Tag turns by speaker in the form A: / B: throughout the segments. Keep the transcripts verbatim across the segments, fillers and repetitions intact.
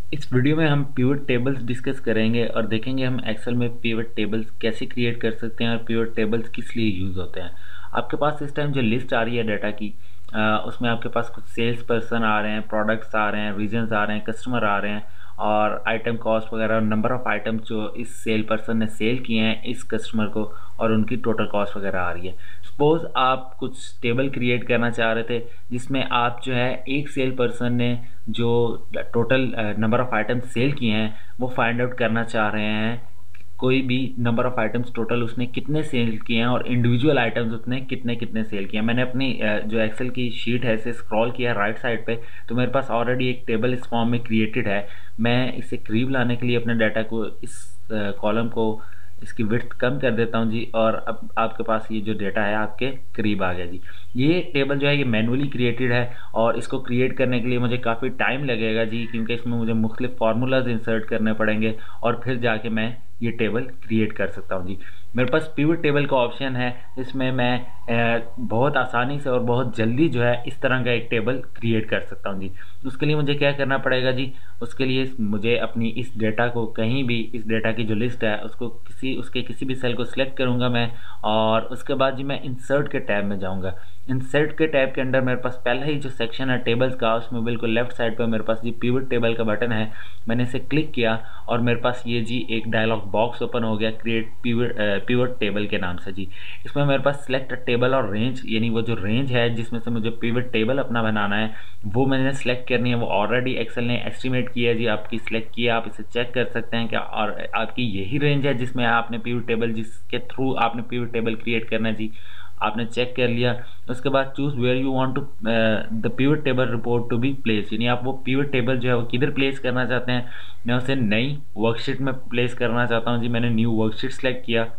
A: इस वीडियो में हम पिवट टेबल्स डिस्कस करेंगे और देखेंगे हम एक्सेल में पिवट टेबल्स कैसे क्रिएट कर सकते हैं और पिवट टेबल्स किस लिए यूज़ होते हैं। आपके पास इस टाइम जो लिस्ट आ रही है डाटा की, आ, उसमें आपके पास कुछ सेल्स पर्सन आ रहे हैं, प्रोडक्ट्स आ रहे हैं, रीजन्स आ रहे हैं, कस्टमर आ रहे हैं और आइटम कॉस्ट वगैरह, नंबर ऑफ़ आइटम जो इस सेल पर्सन ने सेल किए हैं इस कस्टमर को, और उनकी टोटल कॉस्ट वगैरह आ रही है। सपोज़ आप कुछ टेबल क्रिएट करना चाह रहे थे जिसमें आप जो है एक सेल पर्सन ने जो total number of item sale किए हैं वो फाइंड आउट करना चाह रहे हैं। कोई भी नंबर ऑफ़ आइटम्स टोटल उसने कितने सेल किए हैं और इंडिविजुअल आइटम्स उसने कितने कितने सेल किए हैं। मैंने अपनी अ, जो एक्सेल की शीट है इसे स्क्रॉल किया राइट साइड पे, तो मेरे पास ऑलरेडी एक टेबल इस फॉर्म में क्रिएटेड है। मैं इसे करीब लाने के लिए अपने डाटा को, इस कॉलम को, इसकी विड्थ कम कर देता हूं जी, और अब आपके पास ये जो डेटा है आपके करीब आ गया जी। ये टेबल जो है ये मैनुअली क्रिएटेड है और इसको क्रिएट करने के लिए मुझे काफ़ी टाइम लगेगा जी, क्योंकि इसमें मुझे मुख्तलिफ फार्मूलाज इंसर्ट करने पड़ेंगे और फिर जाके मैं ये टेबल क्रिएट कर सकता हूँ जी। मेरे पास पिवट टेबल का ऑप्शन है, इसमें मैं अ, बहुत आसानी से और बहुत जल्दी जो है इस तरह का एक टेबल क्रिएट कर सकता हूँ जी। उसके लिए मुझे क्या करना पड़ेगा जी, उसके लिए मुझे अपनी इस डेटा को कहीं भी, इस डेटा की जो लिस्ट है उसको किसी उसके किसी भी सेल को सिलेक्ट करूँगा मैं, और उसके बाद जी मैं इंसर्ट के टैब में जाऊँगा। इंसर्ट के टैब के अंदर मेरे पास पहला ही जो सेक्शन है टेबल्स का, उसमें बिल्कुल लेफ्ट साइड पर मेरे पास जी पिवट टेबल का बटन है। मैंने इसे क्लिक किया और मेरे पास ये जी एक डायलॉग बॉक्स ओपन हो गया, क्रिएट पिवट पिवट टेबल के नाम से जी। इसमें मेरे पास सिलेक्ट टेबल और रेंज, यानी वो जो रेंज है जिसमें से मुझे पिवट टेबल अपना बनाना है वो मैंने सेलेक्ट करनी है। वो ऑलरेडी एक्सेल ने एस्टिमेट किया है जी, आपकी सिलेक्ट किया, आप इसे चेक कर सकते हैं क्या, और आपकी यही रेंज है जिसमें आपने पिवट टेबल, जिसके थ्रू आपने पिवट टेबल क्रिएट करना है जी। आपने चेक कर लिया। उसके बाद choose where you want to the pivot table report to be place, यानी आप वो पिवट टेबल जो है वो किधर प्लेस करना चाहते हैं। मैं उसे नई वर्कशीट में प्लेस करना चाहता हूँ जी। मैंने न्यू वर्कशीट सेलेक्ट किया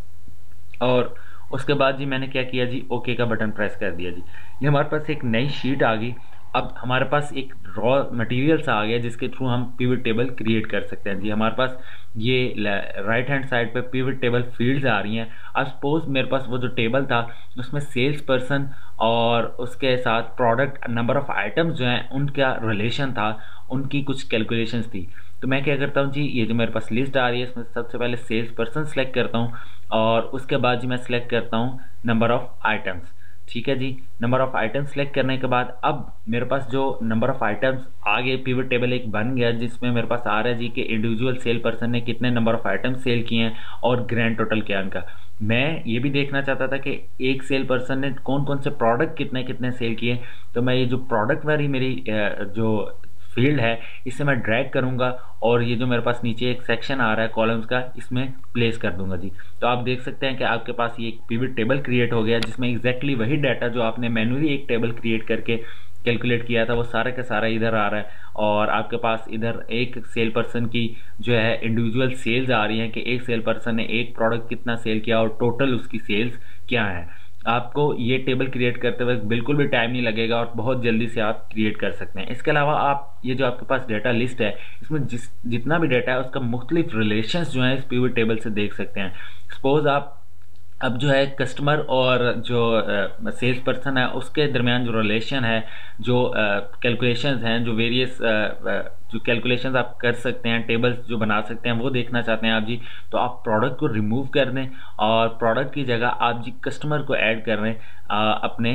A: और उसके बाद जी मैंने क्या किया जी, ओके का बटन प्रेस कर दिया जी। ये हमारे पास एक नई शीट आ गई। अब हमारे पास एक रॉ मटेरियल सा आ गया जिसके थ्रू हम पिवट टेबल क्रिएट कर सकते हैं जी। हमारे पास ये राइट हैंड साइड पे पिवट टेबल फील्ड्स आ रही हैं। अब सपोज मेरे पास वो जो टेबल था उसमें सेल्स पर्सन और उसके साथ प्रोडक्ट, नंबर ऑफ आइटम्स जो हैं उनका रिलेशन था, उनकी कुछ कैलकुलेशंस थी। तो मैं क्या करता हूँ जी, ये जो मेरे पास लिस्ट आ रही है इसमें सबसे पहले सेल्स पर्सन सेलेक्ट करता हूँ और उसके बाद जी मैं सेलेक्ट करता हूँ नंबर ऑफ़ आइटम्स। ठीक है जी। नंबर ऑफ़ आइटम्स सेलेक्ट करने के बाद अब मेरे पास जो नंबर ऑफ़ आइटम्स आगे पिवट टेबल एक बन गया जिसमें मेरे पास आ रहा है जी कि इंडिविजुअल सेल पर्सन ने कितने नंबर ऑफ़ आइटम्स सेल किए हैं और ग्रैंड टोटल क्या उनका। मैं ये भी देखना चाहता था कि एक सेल पर्सन ने कौन कौन से प्रोडक्ट कितने कितने सेल किए, तो मैं ये जो प्रोडक्ट वाली मेरी जो फील्ड है इसे मैं ड्रैग करूंगा और ये जो मेरे पास नीचे एक सेक्शन आ रहा है कॉलम्स का, इसमें प्लेस कर दूंगा जी। तो आप देख सकते हैं कि आपके पास ये एक पिवट टेबल क्रिएट हो गया जिसमें एग्जैक्टली वही डाटा जो आपने मैन्युअली एक टेबल क्रिएट करके कैलकुलेट किया था वो सारा का सारा इधर आ रहा है। और आपके पास इधर एक सेल पर्सन की जो है इंडिविजुअल सेल्स आ रही हैं कि एक सेल पर्सन ने एक प्रोडक्ट कितना सेल किया और टोटल उसकी सेल्स क्या है। आपको ये टेबल क्रिएट करते वक्त बिल्कुल भी टाइम नहीं लगेगा और बहुत जल्दी से आप क्रिएट कर सकते हैं। इसके अलावा आप ये जो आपके पास डेटा लिस्ट है इसमें जिस जितना भी डेटा है उसका मुख्तलिफ रिलेशंस जो है इस पिवट टेबल से देख सकते हैं। सपोज आप अब जो है कस्टमर और जो सेल्स पर्सन है उसके दरमियान जो रिलेशन है, जो कैलकुलेशंस हैं, जो वेरियस जो कैलकुलेशंस आप कर सकते हैं, टेबल्स जो बना सकते हैं वो देखना चाहते हैं आप जी, तो आप प्रोडक्ट को रिमूव कर दें और प्रोडक्ट की जगह आप जी कस्टमर को ऐड कर रहे हैं अपने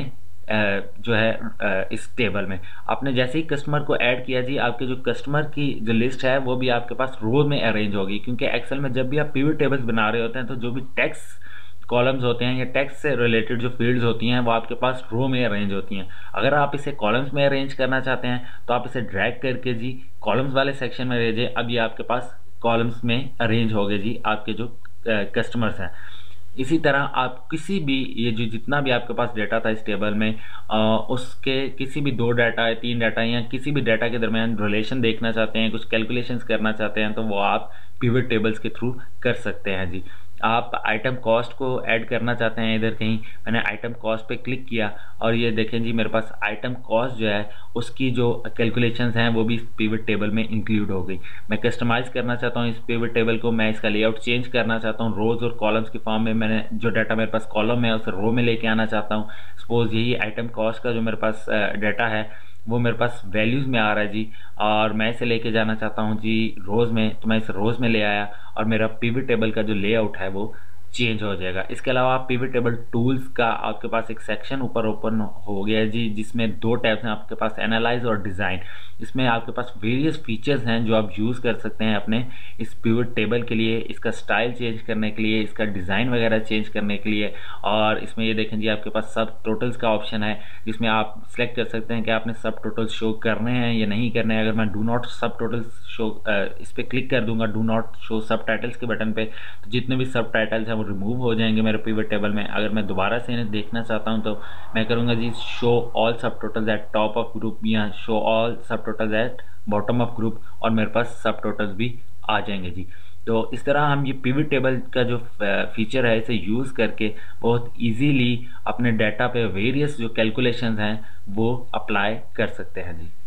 A: जो है इस टेबल में। आपने जैसे ही कस्टमर को ऐड किया जी, आपके जो कस्टमर की जो लिस्ट है वो भी आपके पास रो में अरेंज होगी, क्योंकि एक्सेल में जब भी आप पिवट टेबल्स बना रहे होते हैं तो जो भी टेक्स्ट कॉलम्स होते हैं या टेक्स्ट से रिलेटेड जो फील्ड्स होती हैं वो आपके पास रो में अरेंज होती हैं। अगर आप इसे कॉलम्स में अरेंज करना चाहते हैं तो आप इसे ड्रैग करके जी कॉलम्स वाले सेक्शन में भेजें। अब ये आपके पास कॉलम्स में अरेंज हो गए जी आपके जो कस्टमर्स हैं। इसी तरह आप किसी भी, ये जो जितना भी आपके पास डेटा था इस टेबल में आ, उसके किसी भी दो डाटा या तीन डाटा या किसी भी डाटा के दरमियान रिलेशन देखना चाहते हैं, कुछ कैलकुलेशंस करना चाहते हैं, तो वो आप पिवट टेबल्स के थ्रू कर सकते हैं जी। आप आइटम कॉस्ट को ऐड करना चाहते हैं इधर कहीं, मैंने आइटम कॉस्ट पे क्लिक किया और ये देखें जी मेरे पास आइटम कॉस्ट जो है उसकी जो कैलकुलेशंस हैं वो भी इस पिवट टेबल में इंक्लूड हो गई। मैं कस्टमाइज़ करना चाहता हूँ इस पिवट टेबल को, मैं इसका लेआउट चेंज करना चाहता हूँ, रोज़ और कॉलम्स के फॉर्म में मैंने जो डाटा मेरे पास कॉलम है उसे रो में लेके आना चाहता हूँ। सपोज यही आइटम कॉस्ट का जो मेरे पास डाटा है वो मेरे पास वैल्यूज़ में आ रहा है जी, और मैं इसे लेके जाना चाहता हूँ जी रोज़ में, तो मैं इसे रोज़ में ले आया और मेरा पिवट टेबल का जो लेआउट है वो चेंज हो जाएगा। इसके अलावा पिवट टेबल टूल्स का आपके पास एक सेक्शन ऊपर ओपन हो गया है जी, जिसमें दो टैब्स हैं आपके पास, एनालाइज और डिज़ाइन। इसमें आपके पास वेरियस फीचर्स हैं जो आप यूज़ कर सकते हैं अपने इस पिवट टेबल के लिए, इसका स्टाइल चेंज करने के लिए, इसका डिज़ाइन वगैरह चेंज करने के लिए। और इसमें ये देखें जी आपके पास सब टोटल्स का ऑप्शन है, जिसमें आप सिलेक्ट कर सकते हैं कि आपने सब टोटल्स शो करने हैं या नहीं करने हैं। अगर मैं do not sub totals show इस पर क्लिक कर दूंगा, do not show sub titles के बटन पे, तो जितने भी सब टाइटल्स हैं वो रिमूव हो जाएंगे मेरे पिवट टेबल में। अगर मैं दोबारा से इन्हें देखना चाहता हूं तो मैं करूंगा जी show all sub totals at top of group या show all sub totals at bottom of group, और मेरे पास सब टोटल्स भी आ जाएंगे जी। तो इस तरह हम ये पिवट टेबल का जो फीचर है इसे यूज़ करके बहुत इजीली अपने डाटा पे वेरियस जो कैलकुलेशंस हैं वो अप्लाई कर सकते हैं जी।